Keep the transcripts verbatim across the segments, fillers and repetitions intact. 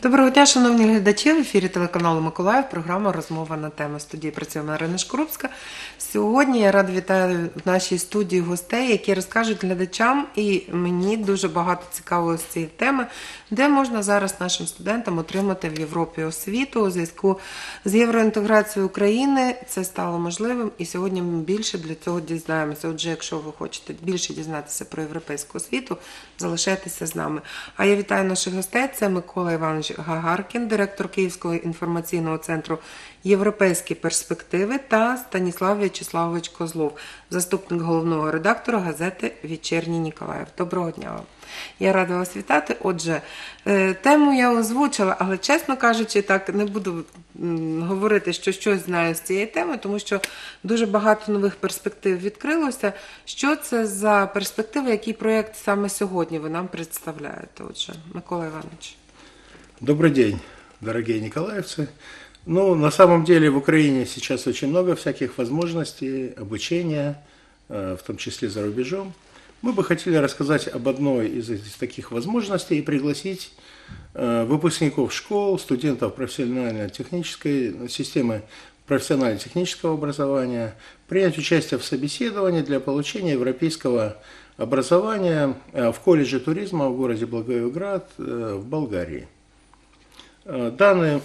Доброго дня, шановні глядачі, в ефірі телеканалу Миколаїв, програма «Розмова на тему». В студії працює Марина Шкрупська. Сьогодні я рада вітаю в нашій студії гостей, які розкажуть глядачам і мені дуже багато цікавого з цієї теми, де можна зараз нашим студентам отримати в Європі освіту у зв'язку з євроінтеграцією України. Це стало можливим і сьогодні ми більше для цього дізнаємося. Отже, якщо ви хочете більше дізнатися про європейську освіту, залишайтеся з нами. А я вітаю наших гостей. Це Микола Іванович Гагаркін, директор Київського інформаційного центру «Європейські перспективи» та Станіслав В'ячеславович Козлов, заступник головного редактора газети «Вечірній Ніколаїв». Доброго дня вам. Я рада вас вітати. Отже, тему я озвучила, але, чесно кажучи, так не буду говорити, що щось знаю з цієї теми, тому що дуже багато нових перспектив відкрилося. Що це за перспективи, який проєкт саме сьогодні ви нам представляєте? Отже, Микола Іванович. Добрый день, дорогие николаевцы. Ну, на самом деле в Украине сейчас очень много всяких возможностей обучения, в том числе за рубежом. Мы бы хотели рассказать об одной из этих таких возможностей и пригласить выпускников школ, студентов профессионально-технической системы профессионально-технического образования принять участие в собеседовании для получения европейского образования в колледже туризма в городе Благоевград в Болгарии. Данное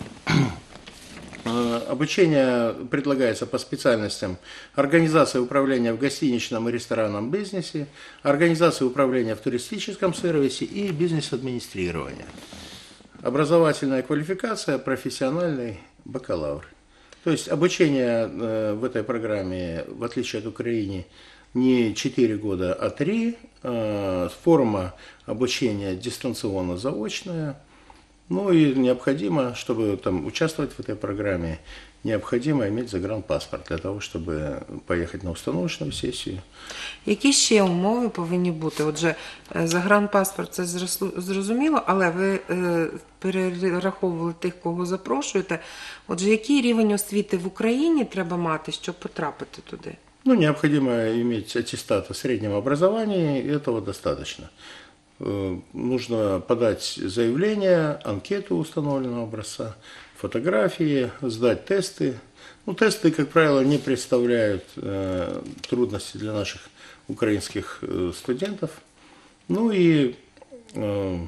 обучение предлагается по специальностям организация управления в гостиничном и ресторанном бизнесе, организация управления в туристическом сервисе и бизнес-администрирование. Образовательная квалификация, профессиональный бакалавр. То есть обучение в этой программе, в отличие от Украины, не четыре года, а три. Форма обучения дистанционно-заочная. Ну и необходимо, чтобы там участвовать в этой программе, необходимо иметь загранпаспорт для того, чтобы поехать на установочную сесію. Які ще умови повинні бути? Отже, загранпаспорт – це зрозуміло, але ви перераховували тих, кого запрошуєте. Отже, який рівень освіти в Україні треба мати, щоб потрапити туди? Ну, необходимо иметь аттестат о среднем образовании, и этого достаточно. Нужно подать заявление, анкету установленного образца, фотографии, сдать тесты. Ну, тесты, как правило, не представляют э, трудностей для наших украинских э, студентов. Ну и э,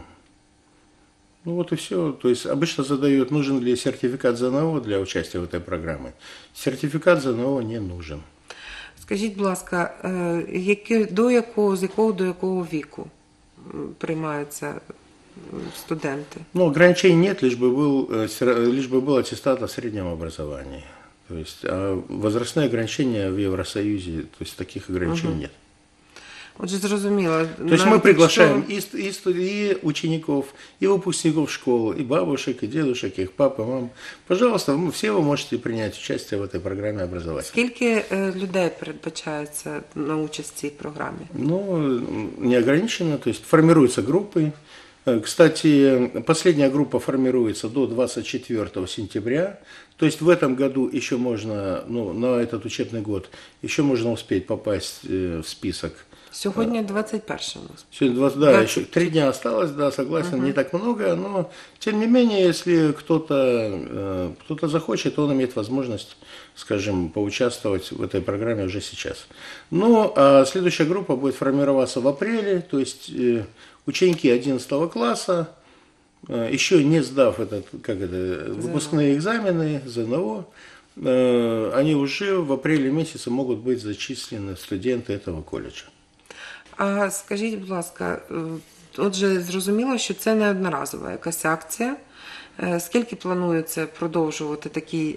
ну вот и все. То есть обычно задают, нужен ли сертификат ЗНО для участия в этой программе. Сертификат ЗНО не нужен. Скажіть, будь ласка, які, до якого, з якого до якого віку приймаються студенти? Ну, ограничений нет, лишь бы был, лишь бы был аттестат о среднем образовании. То есть, а возрастные ограничения в Евросоюзе, то есть таких ограничений угу. нет. Отже, зрозуміло. То есть мы приглашаем что... и, и, и учеников, и выпускников школ, и бабушек, и дедушек, и их пап, и мам. Пожалуйста, все вы можете принять участие в этой программе образования. Скільки людей передбачається на участь в цій програмі? Ну, неограниченно, то есть формируются группы. Кстати, последняя группа формируется до двадцать четвёртого сентября. То есть в этом году еще можно, ну, на этот учебный год, еще можно успеть попасть в список. Сегодня двадцать первое у нас. Сегодня двадцать, да, двадцать... еще три дня осталось, да, согласен, угу. не так много, но тем не менее, если кто-то кто-то захочет, он имеет возможность, скажем, поучаствовать в этой программе уже сейчас. Ну, а следующая группа будет формироваться в апреле, то есть ученики одиннадцатого класса, еще не сдав этот, как это, выпускные экзамены, ЗНО, они уже в апреле месяце могут быть зачислены студенты этого колледжа. А скажіть, будь ласка, отже, зрозуміло, що це не одноразова якась акція. Скільки планується продовжувати такий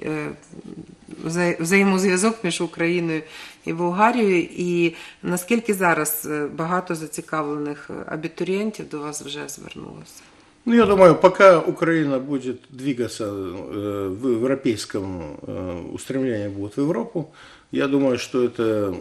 взаємозв'язок між Україною і Болгарією? І наскільки зараз багато зацікавлених абітурієнтів до вас вже звернулося? Ну, я думаю, пока Украина будет двигаться в европейском устремлении, будет в Европу, я думаю, что это...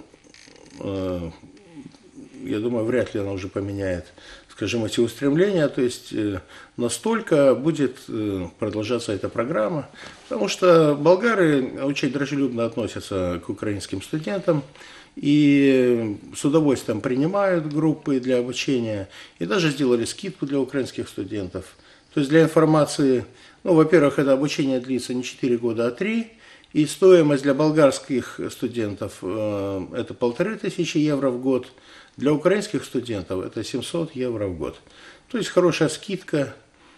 Я думаю, вряд ли она уже поменяет, скажем, эти устремления. То есть настолько будет продолжаться эта программа, потому что болгары очень дружелюбно относятся к украинским студентам и с удовольствием принимают группы для обучения, и даже сделали скидку для украинских студентов. То есть для информации, ну, во-первых, это обучение длится не четыре года, а три. И стоимость для болгарских студентов э, это полторы тысячи евро в год. Для украинских студентов это семьсот евро в год. То есть хорошая скидка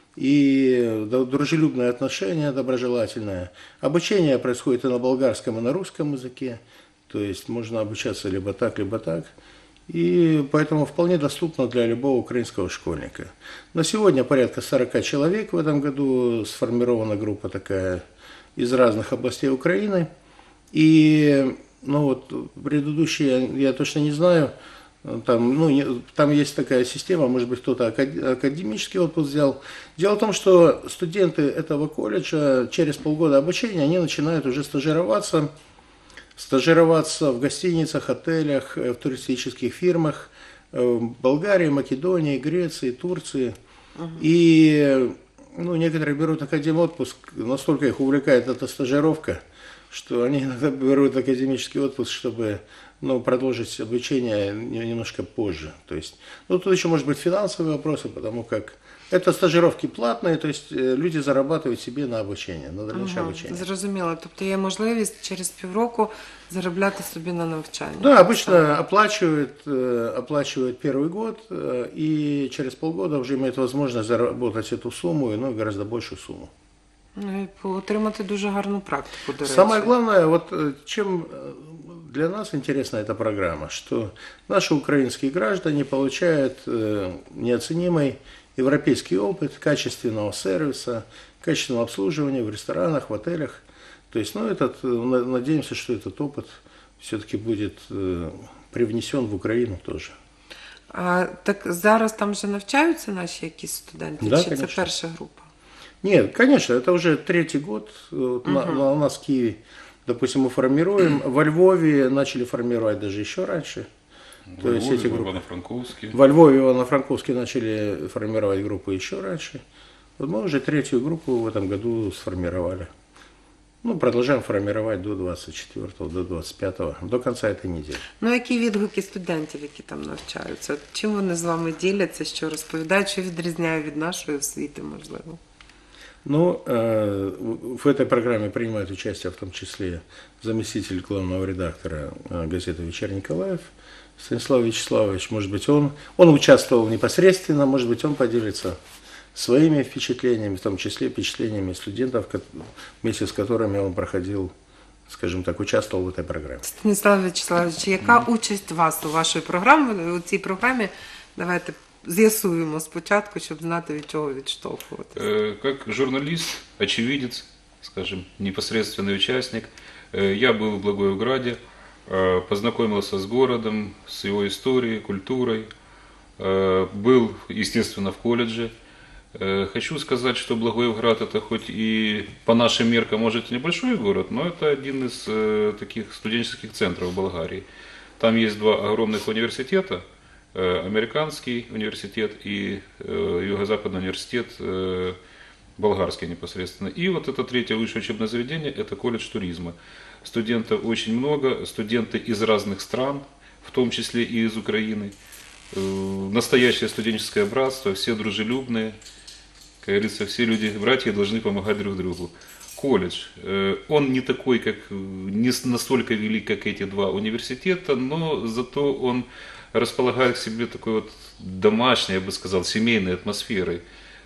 и дружелюбное отношение, доброжелательное. Обучение происходит и на болгарском, и на русском языке. То есть можно обучаться либо так, либо так. И поэтому вполне доступно для любого украинского школьника. На сегодня порядка сорока человек в этом году сформирована группа такая из разных областей Украины. И ну вот, предыдущие, я точно не знаю, там, ну, не, там есть такая система, может быть, кто-то академический отпуск взял. Дело в том, что студенты этого колледжа через полгода обучения, они начинают уже стажироваться, стажироваться в гостиницах, отелях, в туристических фирмах в Болгарии, Македонии, Греции, Турции. Угу. И ну, некоторые берут академ-отпуск, настолько их увлекает эта стажировка, что они иногда берут академический отпуск, чтобы ну, продолжить обучение немножко позже. То есть, ну, тут еще может быть финансовые вопросы, потому как это стажировки платные, то есть люди зарабатывают себе на обучення, на дальніше Ага, обучення. Зрозуміло. Тобто є можливість через півроку заробляти собі на навчання. Да, обычно оплачивают, оплачивают первый год, и через полгода уже имеют возможность заработать эту сумму, ну, гораздо большую сумму. Ну, і отримати дуже гарну практику, до речі. Самое главное, вот чем для нас интересна эта программа, что наши украинские граждане получают неоценимый европейский опыт качественного сервиса, качественного обслуживания в ресторанах, в отелях. То есть, ну, этот, надеемся, что этот опыт все-таки будет привнесен в Украину тоже. А так зараз там вже навчаються наші якісь студенти? Да, чи конечно. це перша група? Нет, конечно, это уже третий год. Вот угу. на, на, у нас в Киеве, допустим, мы формируем. Во Львове начали формировать даже еще раньше. В То Львове, есть эти в группы. Ивано-Франковске. Во Львове, Ивано-Франковске начали формировать группы еще раньше. Вот мы уже третью группу в этом году сформировали. Ну, продолжаем формировать до двадцать четвёртого, до двадцать пятого, до конца этой недели. Ну, які відгуки студентів, які там навчаються? От чим вони з вами діляться, що розповідають, що відрізняє від нашої освіти, можливо? Ну, в этой программе принимает участие в том числе заместитель главного редактора газеты «Вечерний Николаев» Станислав Вячеславович. Может быть, он, он участвовал непосредственно, может быть, он поделится своими впечатлениями, в том числе впечатлениями студентов, вместе с которыми он проходил, скажем так, участвовал в этой программе. Станислав Вячеславович, яка mm. участь вас у вашій програмі, у цій програмі? Давайте з'ясуємо спочатку, щоб знати, від чого відштовхуватися. Как журналист, очевидец, скажем, непосредственный участник, я был в Благоевграде, познакомился с городом, с его историей, культурой, был, естественно, в колледже. Хочу сказать, что Благоевград это хоть и по нашим меркам, может, небольшой город, но это один из таких студенческих центров Болгарии. Там есть два огромных университета, американский университет и Юго-Западный университет, болгарский непосредственно. И вот это третье высшее учебное заведение, это колледж туризма. Студентов очень много, студенты из разных стран, в том числе и из Украины. Настоящее студенческое братство, все дружелюбные. Как говорится, все люди, братья, должны помогать друг другу. Колледж, он не такой, как, не настолько велик, как эти два университета, но зато он располагает к себе такой вот домашней, я бы сказал, семейной атмосферой.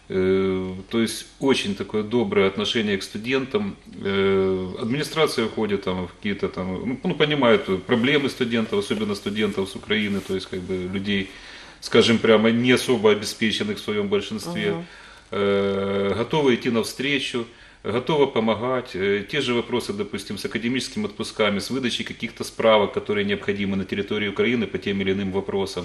То есть очень такое доброе отношение к студентам. Администрация входит там, в какие-то там, ну, понимает проблемы студентов, особенно студентов с Украины, то есть как бы людей, скажем прямо, не особо обеспеченных в своем большинстве. Uh-huh. Готовы идти навстречу, готовы помогать. Те же вопросы, допустим, с академическими отпусками, с выдачей каких-то справок, которые необходимы на территории Украины по тем или иным вопросам.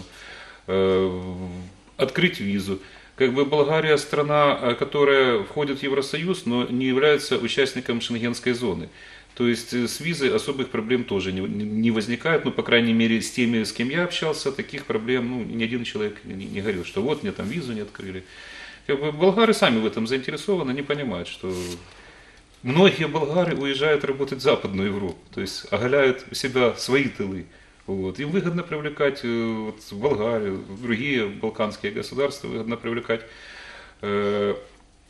Открыть визу. Как бы Болгария страна, которая входит в Евросоюз, но не является участником шенгенской зоны. То есть с визой особых проблем тоже не, не возникает, ну, по крайней мере, с теми, с кем я общался, таких проблем, ну, ни один человек не, не говорил, что вот мне там визу не открыли. Как бы болгары сами в этом заинтересованы, они понимают, что многие болгары уезжают работать в Западную Европу, то есть оголяют у себя свои тылы. Вот. Им выгодно привлекать вот, в Болгарию, в другие балканские государства, выгодно привлекать э,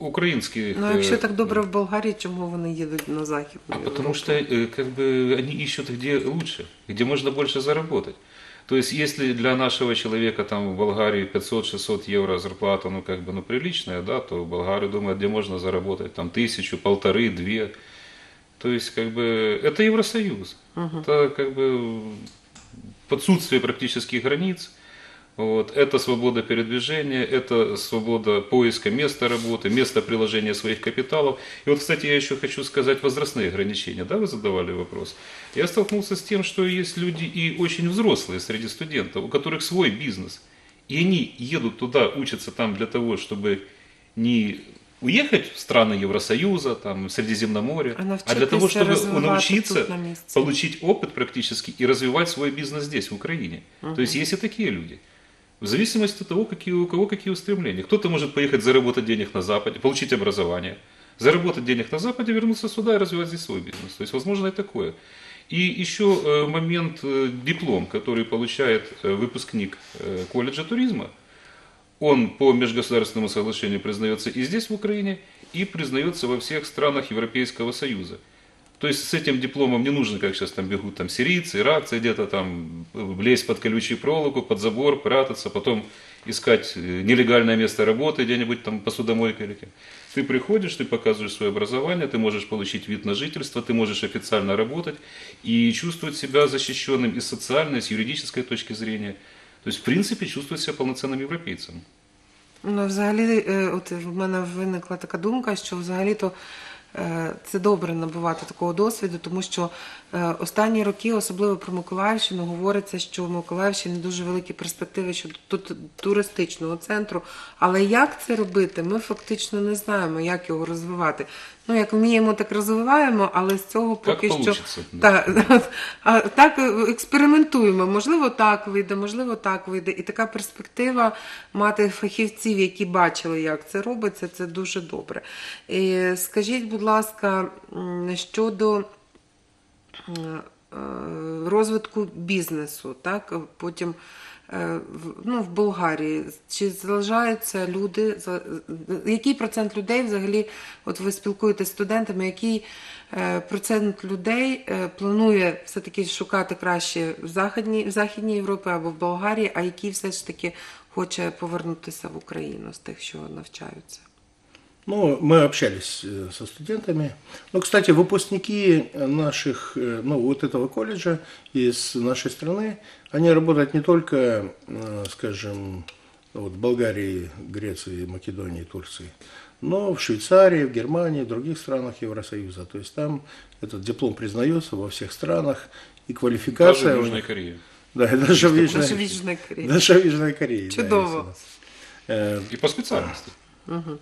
украинских... Ну, якщо э, так добре в Болгарії, чому вони їдуть на захід? А потому что э, как бы они ищут где лучше, где можно больше заработать. То есть, если для нашего человека там в Болгарии пятьсот-шестьсот евро зарплата, ну как бы, ну приличная, да, то болгары думают, где можно заработать там тысячу, полторы, две. То есть, как бы, это Евросоюз. Это как бы отсутствие практически границ. Вот. Это свобода передвижения, это свобода поиска места работы, места приложения своих капиталов. И вот, кстати, я еще хочу сказать возрастные ограничения. Да, вы задавали вопрос. Я столкнулся с тем, что есть люди и очень взрослые среди студентов, у которых свой бизнес. И они едут туда, учатся там для того, чтобы не уехать в страны Евросоюза, там, Средиземноморья, А а для того, навчитися чтобы розвивати научиться тут на місці. получить опыт практически и развивать свой бизнес здесь, в Украине. То есть есть и такие люди. В зависимости от того, какие, у кого какие устремления. Кто-то может поехать заработать денег на Западе, получить образование, заработать денег на Западе, вернуться сюда и развивать здесь свой бизнес. То есть возможно и такое. И еще э, момент, э, диплом, который получает э, выпускник э, колледжа туризма, он по межгосударственному соглашению признается и здесь, в Украине, и признается во всех странах Европейского Союза. То есть с этим дипломом не нужно, как сейчас там бегут там сирийцы, иракцы, где-то там лезть под колючую проволоку, под забор, прятаться, потом искать нелегальное место работы где-нибудь там посудомойкой или кем. Ты приходишь, ты показываешь свое образование, ты можешь получить вид на жительство, ты можешь официально работать и чувствовать себя защищенным и с социальной, и с юридической точки зрения. То есть, в принципе, чувствовать себя полноценным европейцем. Ну, взагалі, е, от в мене виникла така думка, що взагалі-то е, це добре набувати такого досвіду, тому що е, останні роки, особливо про Миколаївщину, говориться, що в Миколаївщині дуже великі перспективи щодо тут туристичного центру. Але як це робити, ми фактично не знаємо, як його розвивати. Ну, як вміємо, так розвиваємо, але з цього поки Як що... получиться, да. Так, а так експериментуємо. Можливо, так вийде, можливо, так вийде. І така перспектива мати фахівців, які бачили, як це робиться, це дуже добре. І скажіть, будь ласка, м, щодо е, е, розвитку бізнесу, так, потім е, в- ну, в Болгарії, чи залишаються люди, за- який процент людей взагалі, от ви спілкуєтеся з студентами, який е, процент людей е, планує все-таки шукати краще в Західній, в Західній Європі або в Болгарії, а який все ж таки хоче повернутися в Україну з тих, що навчаються? Ну, мы общались э, со студентами. Ну, кстати, выпускники наших, э, ну, вот этого колледжа из нашей страны, они работают не только, э, скажем, вот в Болгарии, Греции, Македонии, Турции, но в Швейцарии, в Германии, в других странах Евросоюза. То есть там этот диплом признается во всех странах, и квалификация... Даже в у Южной них- Корее. Да, и даже в Южной, Даже в Южной Корее. Даже в Южной Корее. да, Чудово. если у нас. Э, И по специальности. Э,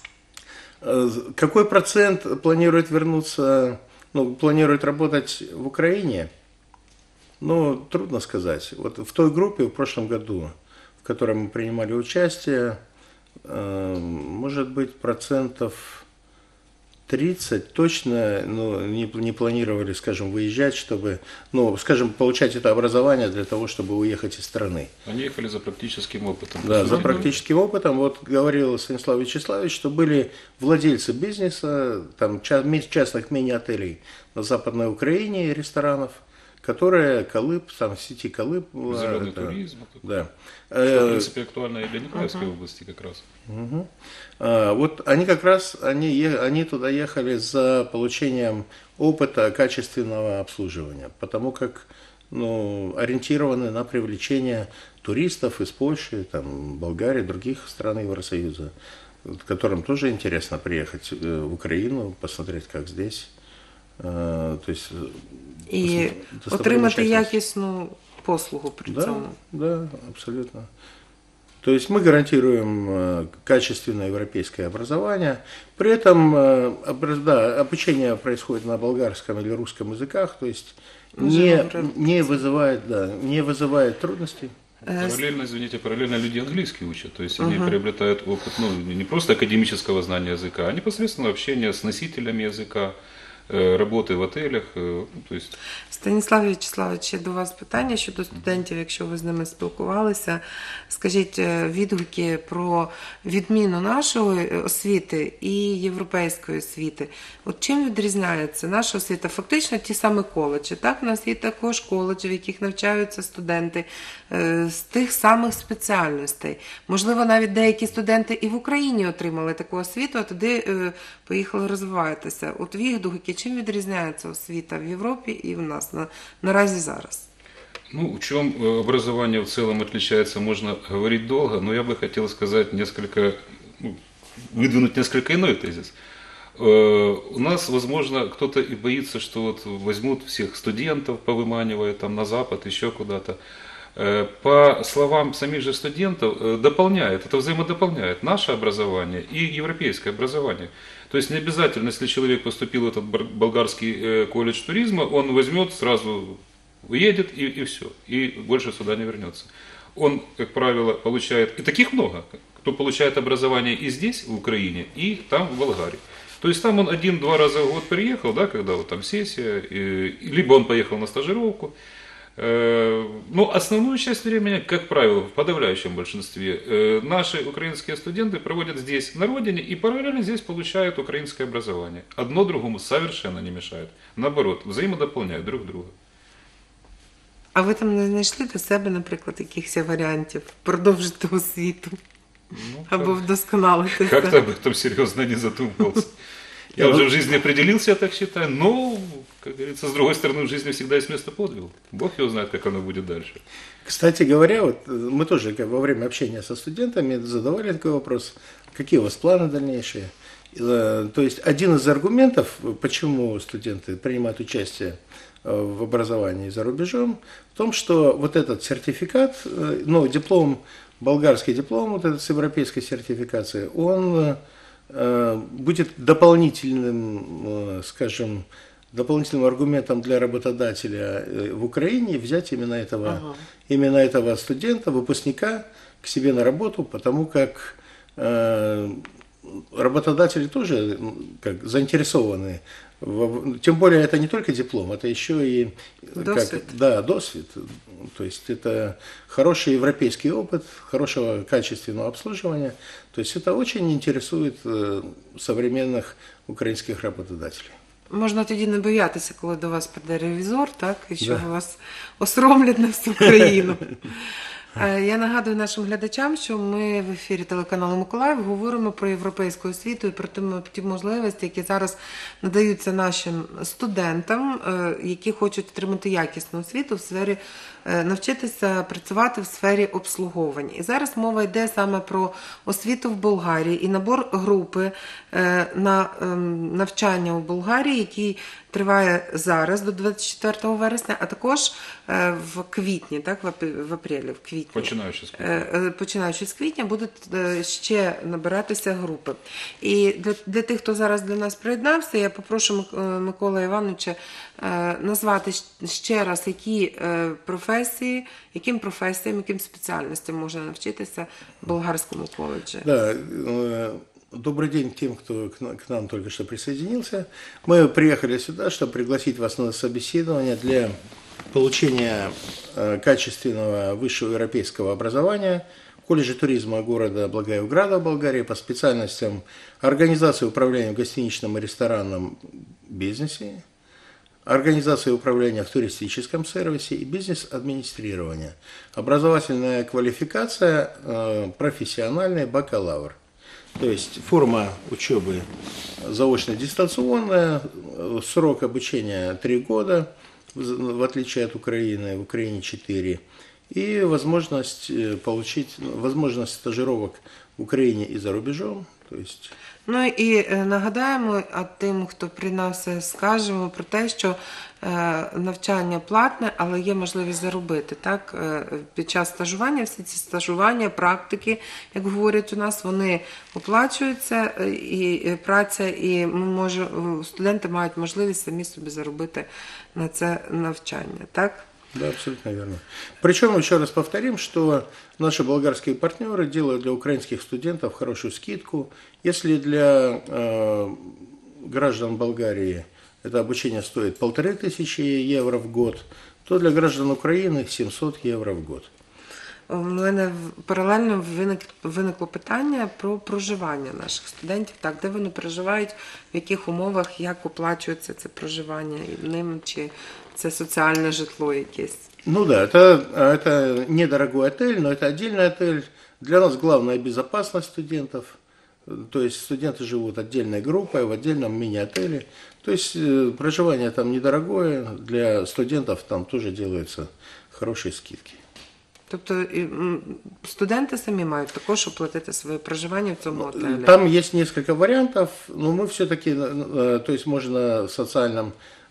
Какой процент планирует вернуться, ну, планирует работать в Украине? Ну, трудно сказать. Вот в той группе в прошлом году, в которой мы принимали участие, э, может быть, процентов тридцать точно, ну, не, не планировали, скажем, выезжать, чтобы, ну, скажем, получать это образование для того, чтобы уехать из страны. Они ехали за практическим опытом. по Да, сути за дела. практическим опытом. Вот говорил Станислав Вячеславович, что были владельцы бизнеса, там, ча- ми- частных мини-отелей на Западной Украине, ресторанов, которые Колыб, там, сети Колыб. была, Зеленый это- туризм. это, Да. Что, в Э, принципе, актуально и для Николаевской области как раз. Мгм. А, Вот они как раз, они, е- они туда ехали за получением опыта качественного обслуживания, потому как, ну, ориентированы на привлечение туристов из Польши, там, Болгарии, других стран Евросоюза, вот, которым тоже интересно приехать э, в Украину, посмотреть, как здесь. Э, То есть э, І достопримечательности. отримати якісну послугу при цьому. Да, да, абсолютно. То есть мы гарантируем э, качественное европейское образование. При этом э, образ- да, обучение происходит на болгарском или русском языках, то есть Уже не, говорил. не, вызывает, да, не вызывает трудностей. Е, Параллельно, извините, параллельно люди английский учат. То есть они приобретают опыт, ну, не просто академического знания языка, а непосредственно общения с носителями языка, э, работы в отелях. э, ну, То есть Станіслав В'ячеславович, ще до вас питання щодо студентів, якщо ви з ними спілкувалися. Скажіть е, відгуки про відміну нашої освіти і європейської освіти. От чим відрізняється наша освіта? Фактично ті самі коледжі. Так, у нас є також коледжі, в яких навчаються студенти е, з тих самих спеціальностей. Можливо, навіть деякі студенти і в Україні отримали таку освіту, а туди е, поїхали розвиватися. От відгуки, чим відрізняється освіта в Європі і в нас на, наразі зараз? Ну, в чем э, образование в целом отличается, можно говорить долго, но я бы хотел сказать несколько, ну, выдвинуть несколько иной тезис. Э, У нас, возможно, кто-то и боится, что вот возьмут всех студентов, повыманивая там на Запад, еще куда-то. Э, По словам самих же студентов, э, дополняет, это взаимодополняет наше образование и европейское образование. То есть не обязательно, если человек поступил в этот бар- болгарский э, колледж туризма, он возьмет сразу, уедет и, и все, и больше сюда не вернется. Он, как правило, получает, и таких много, кто получает образование и здесь, в Украине, и там, в Болгарии. То есть там он один-два раза в год приехал, да, когда вот там сессия, и, либо он поехал на стажировку. Э, Но основную часть времени, как правило, в подавляющем большинстве, э, наши украинские студенты проводят здесь, на родине, и параллельно здесь получают украинское образование. Одно другому совершенно не мешает. Наоборот, взаимодополняют друг друга. А ви там не знайшли для себе, наприклад, якихось варіантів продовжити освіту Ну, або как- вдосконалити Как-то це? об этом серьезно не задумывался. Я уже в жизни определился, я так считаю, но, как говорится, с другой стороны, в жизни всегда есть место подвигу. Бог его знает, как оно будет дальше. Кстати говоря, вот э, мы тоже как во время общения со студентами задавали такой вопрос, какие у вас планы дальнейшие. Э, То есть один из аргументов, почему студенты принимают участие э, в образовании за рубежом, в том, что вот этот сертификат, э, ну, диплом, болгарский диплом, вот этот с европейской сертификацией, он э, будет дополнительным, э, скажем, дополнительным аргументом для работодателя э, в Украине взять именно этого, Ага. именно этого студента, выпускника к себе на работу, потому как э, работодатели тоже м, как заинтересованы. в- Тем более это не только диплом, это еще и Досвід. Как, да, досвид. То есть это хороший европейский опыт, хорошего качественного обслуживания. То есть это очень интересует э, современных украинских работодателей. Можна тоді не боятися, коли до вас прийде ревізор, так, і що Да. вас осромлять на всю країну. Е, Я нагадую нашим глядачам, що ми в ефірі телеканалу Миколаїв говоримо про європейську освіту і про ті мо- ті можливості, які зараз надаються нашим студентам, е, які хочуть отримати якісну освіту в сфері е, навчитися працювати в сфері обслуговування. І зараз мова йде саме про освіту в Болгарії і набор групи е, на ем, навчання у Болгарії, який триває зараз до двадцять четвертого вересня, а також е, в квітні, так, в ап- в апрелі, в квітні. Починаючи з Е, квітня. е, Починаючи з квітня, будуть е, ще набиратися групи. І для, для тих, хто зараз до нас приєднався, я попрошу Мик- е, Микола Івановича е, назвати щ- ще раз, які е, професії, яким професіям, яким спеціальностям можна навчитися в болгарському коледжі. Да, э, добрый день тем, кто к на- к нам только что присоединился. Мы приехали сюда, чтобы пригласить вас на собеседование для получения э, качественного высшего европейского образования в колледже туризма города Благоевграда в Болгарии по специальностям организации управления в гостиничном и ресторанном бизнесе, организация управления в туристическом сервисе и бизнес-администрирование. Образовательная квалификация э, профессиональный бакалавр. То есть форма учебы заочно-дистанционная, э, срок обучения три года, в в отличие от Украины, в Украине четыре. И возможность э, получить, возможность стажировок в Украине и за рубежом. То есть Ну і е, нагадаємо, а тим, хто приєднався, скажемо про те, що е, навчання платне, але є можливість заробити. Так? Е, Під час стажування всі ці стажування, практики, як говорять у нас, вони оплачуються, е, і е, праця, і ми може, е, студенти мають можливість самі собі заробити на це навчання. Так? Да, абсолютно верно. Причем, еще раз повторим, что наши болгарские партнеры делают для украинских студентов хорошую скидку. Если для э, граждан Болгарии это обучение стоит полторы тысячи евро в год, то для граждан Украины семьсот евро в год. У мене в- паралельно виник, виникло питання про проживання наших студентів. Так, де вони проживають, в яких умовах, як оплачується це проживання ним, чи це соціальне житло якесь. Ну да, это, это недорогой отель, но это отдельный отель. Для нас главная безопасность студентов. То есть студенты живут отдельной группой в отдельном мини-отеле. То есть э, проживание там недорогое, для студентов там тоже делаются хорошие скидки. Тобто і, м, студенти самі мають також оплатити своє проживання в цьому отелі. Там есть несколько вариантов, но мы все-таки, э, то есть можно в социальном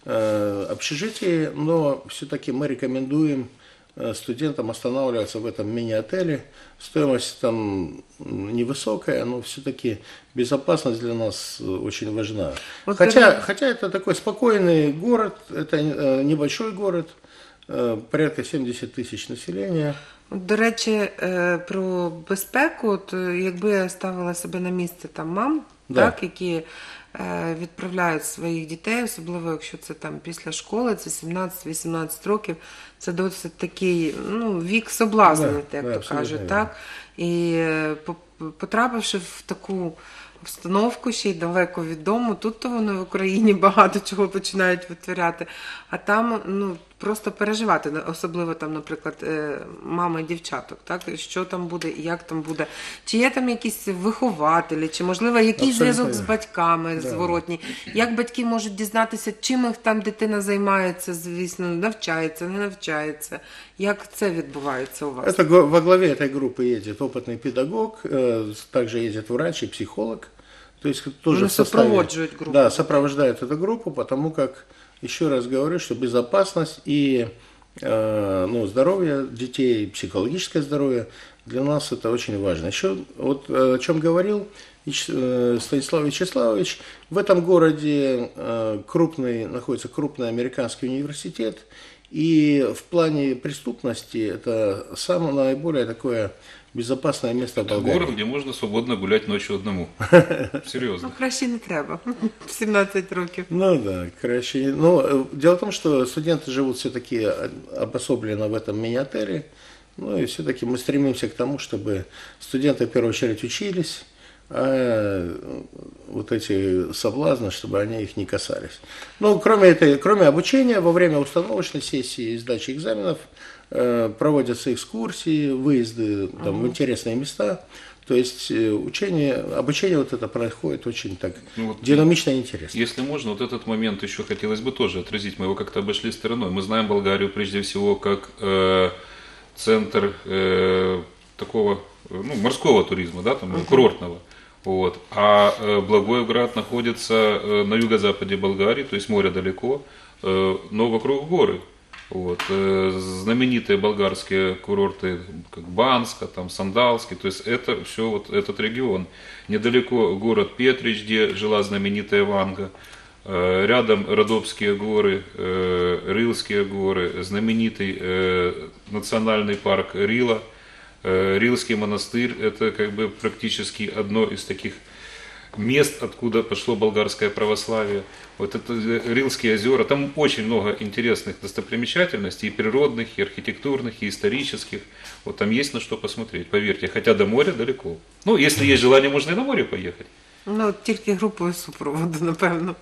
э, общежитии, но все-таки мы рекомендуем э, студентам останавливаться в этом мини-отеле. Стоимость там невысокая, но все-таки безопасность для нас э, очень важна. Вот хотя, это- хотя это такой спокойный город, это э, небольшой город, э, порядка семьдесят тысяч населения. От, До речі, е, про безпеку, от, е, якби я ставила себе на місце там мам, Да. так, які е, відправляють своїх дітей, особливо якщо це там після школи, це сімнадцять-вісімнадцять років, це досить такий ну, вік соблазнити, Да, як да, то абсолютно кажуть. вірно. Так? І е, по- потрапивши в таку обстановку, ще й далеко від дому, тут то вони в Україні багато чого починають витворяти, а там ну, просто переживати, особливо там, наприклад, е, мами дівчаток, так? Що там буде і як там буде. Чи є там якісь вихователі, чи, можливо, якийсь Абсолютно зв'язок з вірно. батьками Да. зворотній. Як батьки можуть дізнатися, чим їх там дитина займається, звісно, навчається, не навчається. Як це відбувається у вас? Это го- во главе этой группы едет опытный педагог, э, также ездит врач и психолог. То есть тоже Вони в составе- супроводжують групу. Да, сопровождают эту группу, потому как, еще раз говорю, что безопасность и э, ну, здоровье детей, психологическое здоровье для нас это очень важно. Еще вот э, о чем говорил Вяч- э, Станислав Вячеславович, в этом городе э, крупный, находится крупный американский университет, и в плане преступности это самое наиболее такое безопасное место в Болгарии. Город, где можно свободно гулять ночью одному. Серьезно. Ну, краще не треба. В сімнадцять років. Ну да, короче. Ну, э, дело в том, что студенты живут все-таки обособленно в этом мини-отеле. Ну и все-таки мы стремимся к тому, чтобы студенты в первую очередь учились, а э, вот эти соблазны, чтобы они их не касались. Ну, кроме, этой, кроме обучения, во время установочной сессии и сдачи экзаменов э, проводятся экскурсии, выезды там, в интересные места. То есть э, учение, обучение вот это происходит очень так Ну, вот динамично и интересно. Если можно, вот этот момент еще хотелось бы тоже отразить. Мы его как-то обошли стороной. Мы знаем Болгарию прежде всего как э, центр э, такого э, ну, морского туризма, да, там, курортного. Вот. А э, Благоевград находится э, на юго-западе Болгарии, то есть море далеко, э, но вокруг горы. Вот. Э, знаменитые болгарские курорты, как Банска, там, Сандалский, то есть это все вот этот регион. Недалеко город Петрич, где жила знаменитая Ванга. Э, Рядом Родопские горы, э, Рилские горы, знаменитый э, национальный парк Рила. Э, Рилский монастырь – это как бы практически одно из таких мест, откуда пошло болгарское православие. Вот это э, Рилские озера, там очень много интересных достопримечательностей, и природных, и архитектурных, и исторических. Вот там есть на что посмотреть, поверьте, хотя до моря далеко. Ну, если есть желание, можно и на море поехать. Ну, от тільки групою супроводу, напевно.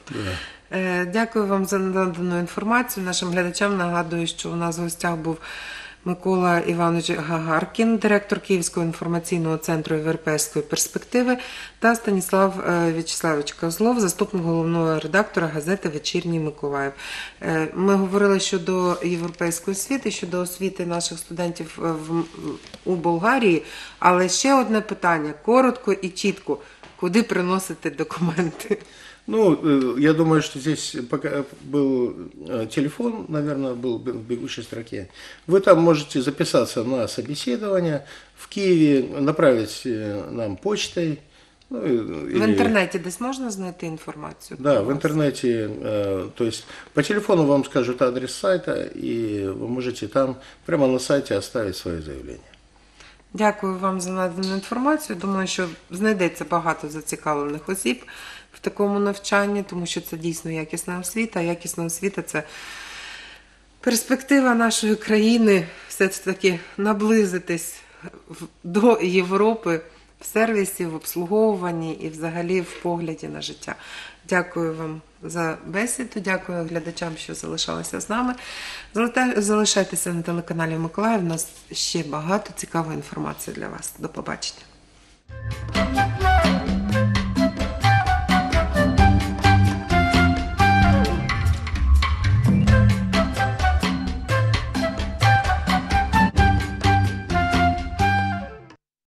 Е, Дякую вам за надану інформацію. Нашим глядачам нагадую, що у нас в гостях був Микола Іванович Гагаркін, директор Київського інформаційного центру європейської перспективи, та Станіслав е, В'ячеславович Козлов, заступник головного редактора газети «Вечірній Миколаїв». Е, Ми говорили щодо європейської освіти, щодо освіти наших студентів е, в, у Болгарії, але ще одне питання, коротко і чітко. Куди приносити документи? Ну, э, я думаю, что здесь пока был э, телефон, наверное, был в бегущей строке. Вы там можете записаться на собеседование в Киеве, направить э, нам почтой. Ну, В или- інтернеті десь можна знайти інформацію? Да, про в вас? интернете, э, то есть по телефону вам скажут адрес сайта, и вы можете там прямо на сайте оставить свое заявление. Дякую вам за надану інформацію. Думаю, що знайдеться багато зацікавлених осіб в такому навчанні, тому що це дійсно якісна освіта. Якісна освіта – це перспектива нашої країни все ж таки наблизитись в- до Європи в сервісі, в обслуговуванні і взагалі в погляді на життя. Дякую вам за бесіду, дякую глядачам, що залишалися з нами. Залета- Залишайтеся на телеканалі Миколаїв, у нас ще багато цікавої інформації для вас. До побачення.